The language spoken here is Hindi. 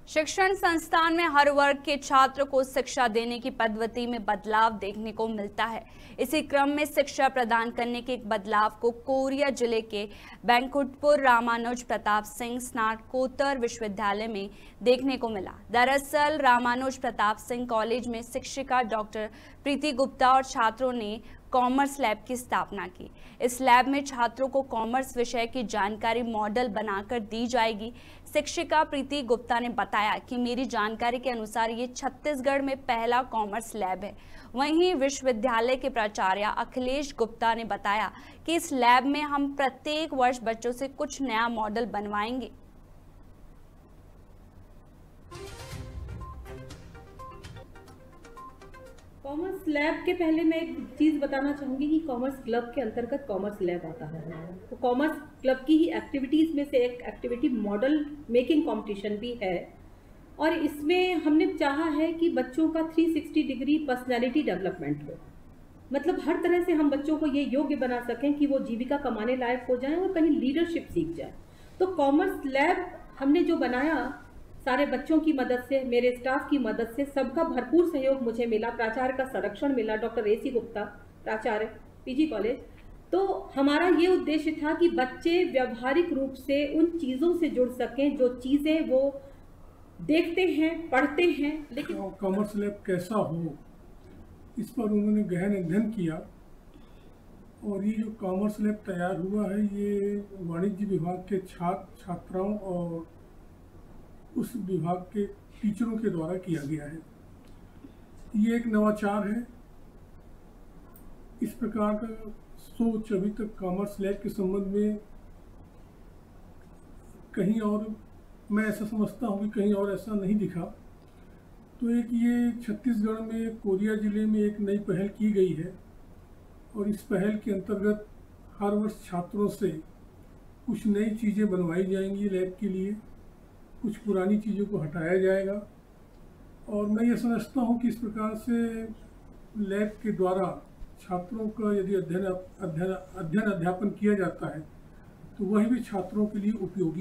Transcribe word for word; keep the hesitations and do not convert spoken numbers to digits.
शिक्षण संस्थान में हर वर्ग के छात्र को शिक्षा देने की पद्धति में बदलाव देखने को मिलता है। इसी क्रम में शिक्षा प्रदान करने के एक बदलाव को कोरिया जिले के बैंकुटपुर रामानुज प्रताप सिंह स्नातकोत्तर विश्वविद्यालय में देखने को मिला। दरअसल रामानुज प्रताप सिंह कॉलेज में शिक्षिका डॉक्टर प्रीति गुप्ता और छात्रों ने कॉमर्स लैब की स्थापना की। इस लैब में छात्रों को कॉमर्स विषय की जानकारी मॉडल बनाकर दी जाएगी। शिक्षिका प्रीति गुप्ता ने बताया कि मेरी जानकारी के अनुसार ये छत्तीसगढ़ में पहला कॉमर्स लैब है। वहीं विश्वविद्यालय के प्राचार्य अखिलेश गुप्ता ने बताया कि इस लैब में हम प्रत्येक वर्ष बच्चों से कुछ नया मॉडल बनवाएंगे। कॉमर्स लैब के पहले मैं एक चीज़ बताना चाहूँगी कि कॉमर्स क्लब के अंतर्गत कॉमर्स लैब आता है। तो कॉमर्स क्लब की ही एक्टिविटीज़ में से एक एक्टिविटी मॉडल मेकिंग कंपटीशन भी है और इसमें हमने चाहा है कि बच्चों का तीन सौ साठ डिग्री पर्सनैलिटी डेवलपमेंट हो। मतलब हर तरह से हम बच्चों को ये योग्य बना सकें कि वो जीविका कमाने लायक हो जाएं और कहीं लीडरशिप सीख जाए। तो कॉमर्स लैब हमने जो बनाया, सारे बच्चों की मदद से, मेरे स्टाफ की मदद से, सबका भरपूर सहयोग मुझे मिला, प्राचार्य का संरक्षण मिला, डॉक्टर एसी गुप्ता प्राचार्य पीजी कॉलेज। तो हमारा ये उद्देश्य था कि बच्चे व्यावहारिक रूप से उन चीज़ों से जुड़ सकें जो चीज़ें वो देखते हैं, पढ़ते हैं। लेकिन कॉमर्स लैब कैसा हो, इस पर उन्होंने गहन अध्ययन किया और ये जो कॉमर्स लैब तैयार हुआ है ये वाणिज्य विभाग के छात्र छात्राओं और उस विभाग के टीचरों के द्वारा किया गया है। ये एक नवाचार है। इस प्रकार का सोच अभी तक कॉमर्स लैब के संबंध में कहीं और, मैं ऐसा समझता हूँ कि कहीं और ऐसा नहीं दिखा। तो एक ये छत्तीसगढ़ में कोरिया जिले में एक नई पहल की गई है और इस पहल के अंतर्गत हर वर्ष छात्रों से कुछ नई चीज़ें बनवाई जाएंगी लैब के लिए, कुछ पुरानी चीज़ों को हटाया जाएगा। और मैं ये समझता हूँ कि इस प्रकार से लैब के द्वारा छात्रों का यदि अध्ययन अध्ययन अध्ययन अध्यापन किया जाता है तो वह भी छात्रों के लिए उपयोगी